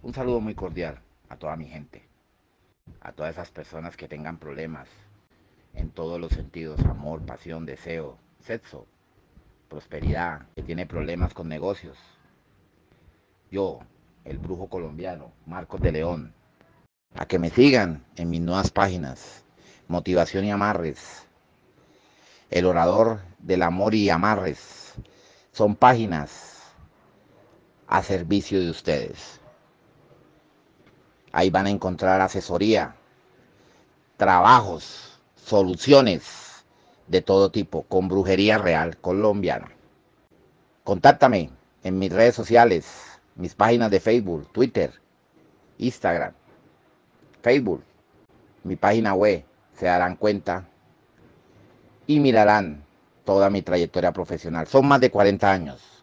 Un saludo muy cordial a toda mi gente, a todas esas personas que tengan problemas en todos los sentidos, amor, pasión, deseo, sexo, prosperidad, que tiene problemas con negocios. Yo, el brujo colombiano, Marcos de León, a que me sigan en mis nuevas páginas, Motivación y Amarres, El Orador del Amor y Amarres. Son páginas a servicio de ustedes. Ahí van a encontrar asesoría, trabajos, soluciones de todo tipo con brujería real colombiana. Contáctame en mis redes sociales, mis páginas de Facebook, Twitter, Instagram, Facebook, mi página web. Se darán cuenta y mirarán toda mi trayectoria profesional. Son más de 40 años